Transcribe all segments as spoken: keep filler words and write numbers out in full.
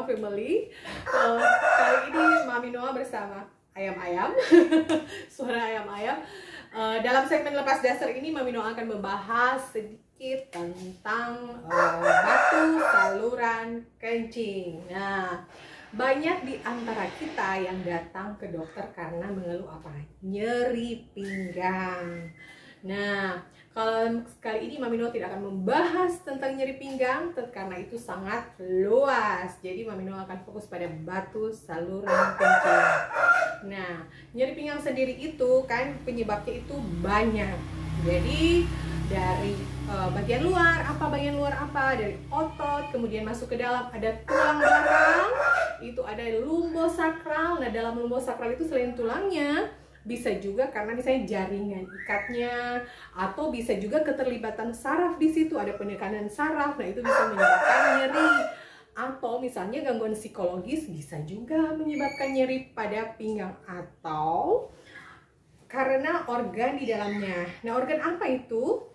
Family. uh, Kali ini Mami Noah bersama ayam-ayam. Suara ayam-ayam. uh, Dalam segmen Lepas Dasar ini Mami Noah akan membahas sedikit tentang uh, batu saluran kencing. Nah, banyak di antara kita yang datang ke dokter karena mengeluh apa? Nyeri pinggang. Nah, kalau kali ini Mami Noah tidak akan membahas tentang nyeri pinggang karena itu sangat luas. Jadi Mami Noah akan fokus pada batu saluran kencing. Nah, nyeri pinggang sendiri itu kan penyebabnya itu banyak. Jadi dari uh, bagian luar, apa bagian luar apa? Dari otot, kemudian masuk ke dalam ada tulang belakang, itu ada lumbosakral. Nah, dalam lumbosakral itu selain tulangnya, bisa juga karena misalnya jaringan ikatnya, atau bisa juga keterlibatan saraf di situ, ada penekanan saraf. Nah, itu bisa menyebabkan nyeri. Atau misalnya gangguan psikologis bisa juga menyebabkan nyeri pada pinggang, atau karena organ di dalamnya. Nah, organ apa itu?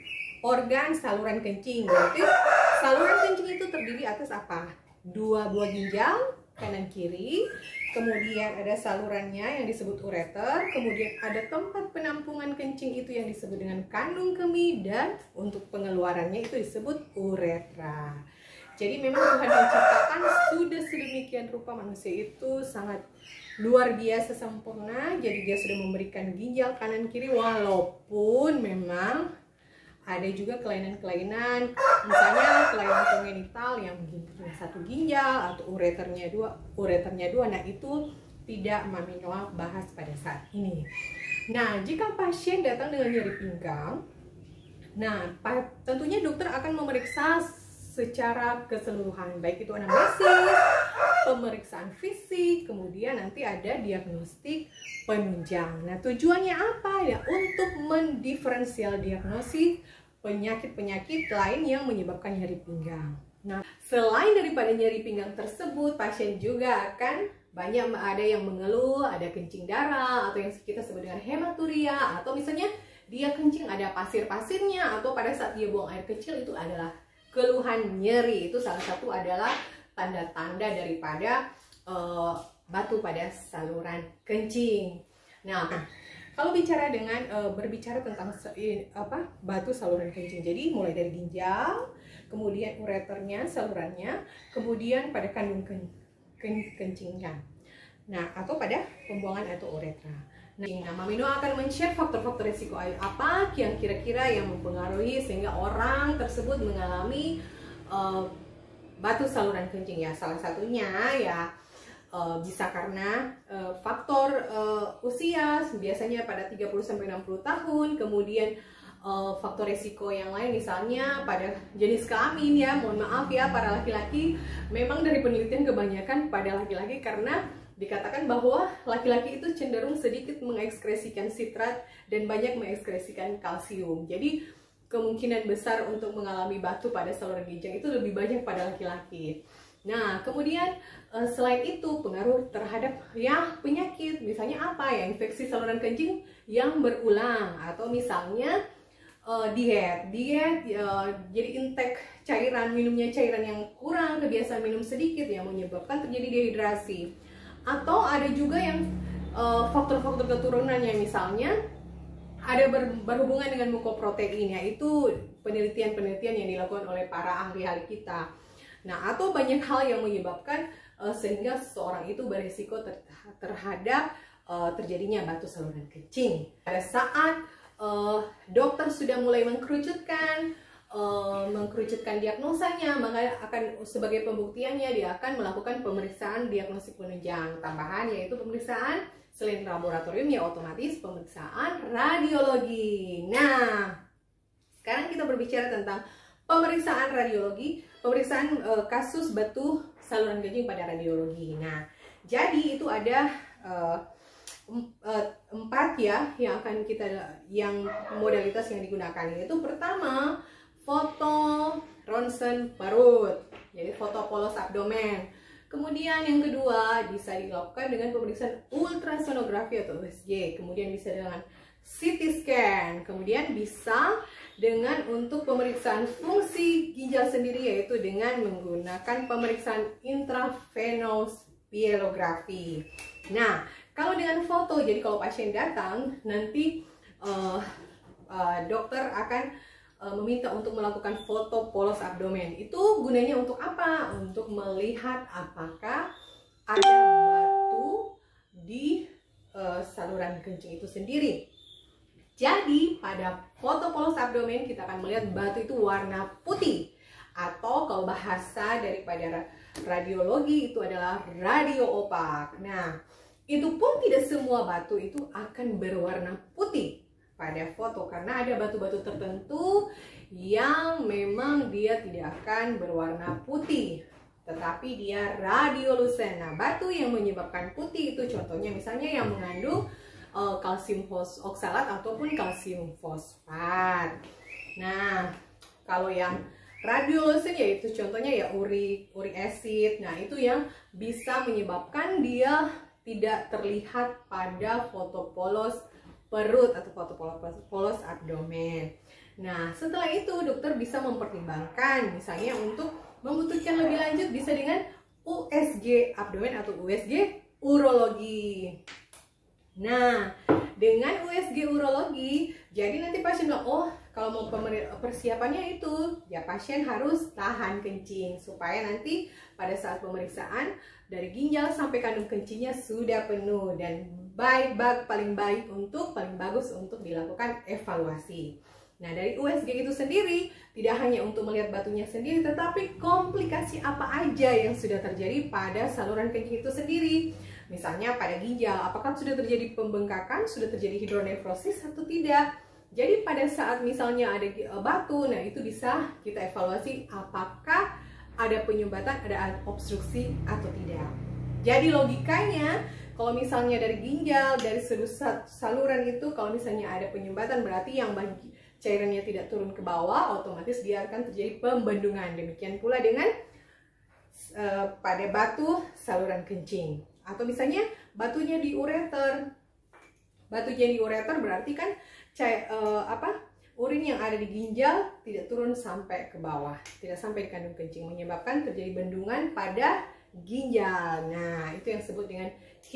Organ saluran kencing. Berarti saluran kencing itu terdiri atas apa? Dua buah ginjal, kanan kiri. Kemudian ada salurannya yang disebut ureter, kemudian ada tempat penampungan kencing itu yang disebut dengan kandung kemih, dan untuk pengeluarannya itu disebut uretra. Jadi memang Tuhan menciptakan sudah sedemikian rupa manusia itu sangat luar biasa sempurna. Jadi dia sudah memberikan ginjal kanan kiri, walaupun memang ada juga kelainan-kelainan, misalnya kelainan kongenital yang punya satu ginjal atau ureternya dua, ureternya dua. Nah, itu tidak Mami Noah bahas pada saat ini. Nah, jika pasien datang dengan nyeri pinggang, nah tentunya dokter akan memeriksa secara keseluruhan, baik itu anamnesis, pemeriksaan fisik, kemudian nanti ada diagnostik penunjang. Nah, tujuannya apa ya? Untuk mendiferensial diagnosis penyakit-penyakit lain yang menyebabkan nyeri pinggang. Nah, selain daripada nyeri pinggang tersebut, pasien juga akan banyak ada yang mengeluh, ada kencing darah, atau yang kita sebut dengan hematuria, atau misalnya dia kencing ada pasir-pasirnya, atau pada saat dia buang air kecil itu adalah keluhan nyeri. Itu salah satu adalah tanda-tanda daripada uh, batu pada saluran kencing. Nah, kalau bicara dengan uh, berbicara tentang apa batu saluran kencing, jadi mulai dari ginjal, kemudian ureternya, salurannya, kemudian pada kandung ken ken kencingnya. Nah, atau pada pembuangan atau uretra. Nah, Mami Noah akan men-share faktor-faktor risiko apa yang kira-kira yang mempengaruhi sehingga orang tersebut mengalami uh, batu saluran kencing ya. Salah satunya ya uh, bisa karena uh, faktor uh, usia, biasanya pada tiga puluh sampai enam puluh tahun. Kemudian uh, faktor risiko yang lain misalnya pada jenis kelamin ya. Mohon maaf ya para laki-laki, memang dari penelitian kebanyakan pada laki-laki karena dikatakan bahwa laki-laki itu cenderung sedikit mengekskresikan sitrat dan banyak mengekskresikan kalsium. Jadi kemungkinan besar untuk mengalami batu pada saluran ginjal itu lebih banyak pada laki-laki. Nah, kemudian selain itu pengaruh terhadap ya penyakit, misalnya apa ya, infeksi saluran kencing yang berulang, atau misalnya uh, diet, diet uh, jadi intake cairan, minumnya cairan yang kurang, kebiasaan minum sedikit yang menyebabkan terjadi dehidrasi. Atau ada juga yang faktor-faktor uh, keturunannya, misalnya ada ber, berhubungan dengan mukoprotein, yaitu penelitian-penelitian yang dilakukan oleh para ahli-ahli kita. Nah, atau banyak hal yang menyebabkan uh, sehingga seseorang itu berisiko ter, terhadap uh, terjadinya batu saluran kencing. Pada saat uh, dokter sudah mulai mengkerucutkan Uh, mengkerucutkan diagnosanya, maka akan sebagai pembuktiannya dia akan melakukan pemeriksaan diagnostik penunjang tambahan, yaitu pemeriksaan selain laboratorium ya otomatis pemeriksaan radiologi. Nah, sekarang kita berbicara tentang pemeriksaan radiologi, pemeriksaan uh, kasus batu saluran kencing pada radiologi. Nah, jadi itu ada uh, empat ya yang akan kita yang modalitas yang digunakan, yaitu pertama foto ronsen parut, jadi foto polos abdomen. Kemudian yang kedua bisa dilakukan dengan pemeriksaan ultrasonografi atau U S G. Kemudian bisa dengan C T scan. Kemudian bisa dengan untuk pemeriksaan fungsi ginjal sendiri, yaitu dengan menggunakan pemeriksaan intravenous pielografi. Nah, kalau dengan foto, jadi kalau pasien datang nanti uh, uh, dokter akan uh, meminta untuk melakukan foto polos abdomen. Itu gunanya untuk apa? Untuk melihat apakah ada batu di uh, saluran kencing itu sendiri. Jadi pada foto polos abdomen kita akan melihat batu itu warna putih, atau kalau bahasa daripada radiologi itu adalah radio opak. Nah, itu pun tidak semua batu itu akan berwarna putih pada foto, karena ada batu-batu tertentu yang memang dia tidak akan berwarna putih, tetapi dia radiolusen. Nah, batu yang menyebabkan putih itu contohnya misalnya yang mengandung Uh, kalsium oksalat ataupun kalsium fosfat. Nah, kalau yang radiolusen yaitu contohnya ya uric, uric acid. Nah, itu yang bisa menyebabkan dia tidak terlihat pada foto polos perut atau foto polos, polos abdomen. Nah, setelah itu dokter bisa mempertimbangkan misalnya untuk membutuhkan lebih lanjut bisa dengan U S G abdomen atau U S G urologi. Nah, dengan U S G urologi, jadi nanti pasien bilang, oh kalau mau persiapannya itu, ya pasien harus tahan kencing supaya nanti pada saat pemeriksaan dari ginjal sampai kandung kencingnya sudah penuh dan baik, baik paling baik untuk paling bagus untuk dilakukan evaluasi. Nah, dari U S G itu sendiri tidak hanya untuk melihat batunya sendiri, tetapi komplikasi apa aja yang sudah terjadi pada saluran kencing itu sendiri. Misalnya pada ginjal, apakah sudah terjadi pembengkakan, sudah terjadi hidronefrosis atau tidak. Jadi pada saat misalnya ada batu, nah itu bisa kita evaluasi apakah ada penyumbatan, ada obstruksi atau tidak. Jadi logikanya, kalau misalnya dari ginjal, dari seluruh saluran itu, kalau misalnya ada penyumbatan berarti yang bagi cairannya tidak turun ke bawah, otomatis dia akan terjadi pembendungan. Demikian pula dengan uh, pada batu saluran kencing. Atau misalnya batunya di ureter, batunya di ureter berarti kan cair, uh, apa urin yang ada di ginjal tidak turun sampai ke bawah, tidak sampai di kandung kencing, menyebabkan terjadi bendungan pada ginjal. Nah, itu yang disebut dengan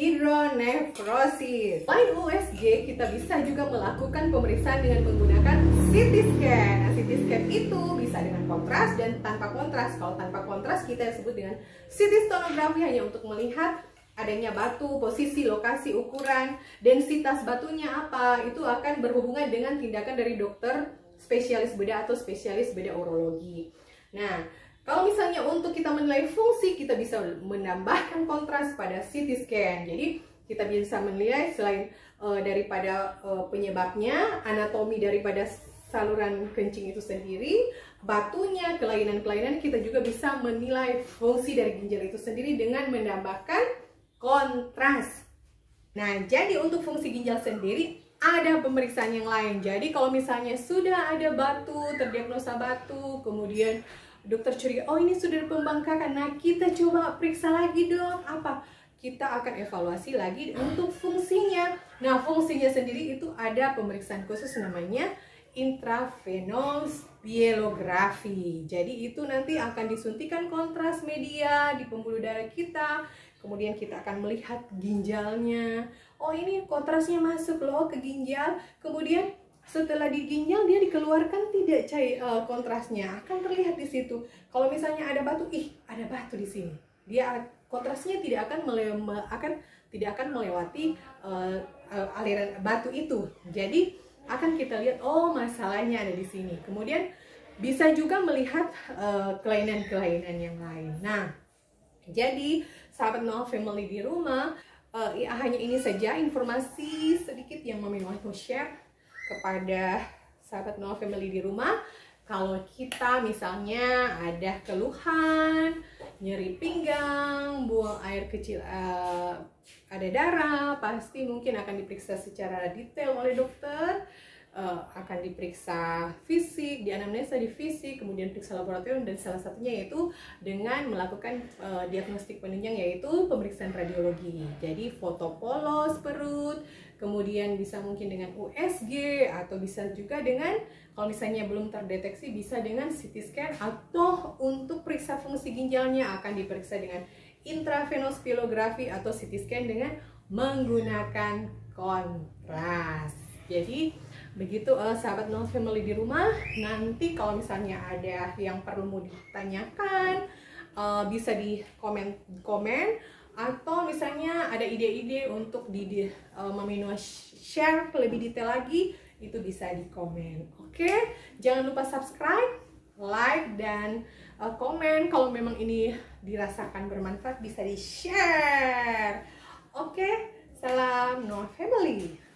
hidronefrosis. Selain U S G, kita bisa juga melakukan pemeriksaan dengan menggunakan C T scan. Nah, C T scan itu bisa dengan kontras dan tanpa kontras. Kalau tanpa kontras kita sebut dengan C T sonografi, hanya untuk melihat adanya batu, posisi, lokasi, ukuran, densitas batunya apa, itu akan berhubungan dengan tindakan dari dokter spesialis bedah atau spesialis bedah urologi. Nah, kalau misalnya untuk kita menilai fungsi, kita bisa menambahkan kontras pada C T scan. Jadi kita bisa menilai selain uh, daripada uh, penyebabnya, anatomi daripada saluran kencing itu sendiri, batunya, kelainan-kelainan, kita juga bisa menilai fungsi dari ginjal itu sendiri dengan menambahkan kontras. Nah, jadi untuk fungsi ginjal sendiri ada pemeriksaan yang lain. Jadi kalau misalnya sudah ada batu, terdiagnosa batu, kemudian dokter curiga, oh ini sudah pembengkakan, nah kita coba periksa lagi dong. Apa? Kita akan evaluasi lagi untuk fungsinya. Nah, fungsinya sendiri itu ada pemeriksaan khusus namanya intravenous pielografi. Jadi itu nanti akan disuntikan kontras media di pembuluh darah kita. Kemudian kita akan melihat ginjalnya. Oh, ini kontrasnya masuk loh ke ginjal. Kemudian setelah di ginjal dia dikeluarkan tidak cair uh, kontrasnya akan terlihat di situ. Kalau misalnya ada batu, ih ada batu di sini. Dia kontrasnya tidak akan melewati, akan tidak akan melewati uh, uh, aliran batu itu. Jadi akan kita lihat, oh masalahnya ada di sini. Kemudian bisa juga melihat kelainan-kelainan uh, yang lain. Nah, jadi sahabat Noah Family di rumah, uh, ya, hanya ini saja informasi sedikit yang Mami Noah mau share kepada sahabat Noah Family di rumah. Kalau kita misalnya ada keluhan, nyeri pinggang, buang air kecil, uh, ada darah, pasti mungkin akan diperiksa secara detail oleh dokter. Uh, akan diperiksa fisik, dianamnesa di fisik, kemudian periksa laboratorium, dan salah satunya yaitu dengan melakukan uh, diagnostik penunjang, yaitu pemeriksaan radiologi. Jadi foto polos perut, kemudian bisa mungkin dengan U S G, atau bisa juga dengan, kalau misalnya belum terdeteksi, bisa dengan C T scan, atau untuk periksa fungsi ginjalnya akan diperiksa dengan intravenous spirografi atau C T scan dengan menggunakan kontras. Jadi begitu uh, sahabat Nol Family di rumah. Nanti kalau misalnya ada yang perlu mau ditanyakan, uh, bisa di komen komen, atau misalnya ada ide-ide untuk di, di uh, Mami Noah share lebih detail lagi, itu bisa di komen. Oke, jangan lupa subscribe, like, dan uh, komen. Kalau memang ini dirasakan bermanfaat, bisa di share. Oke, salam Noah Family.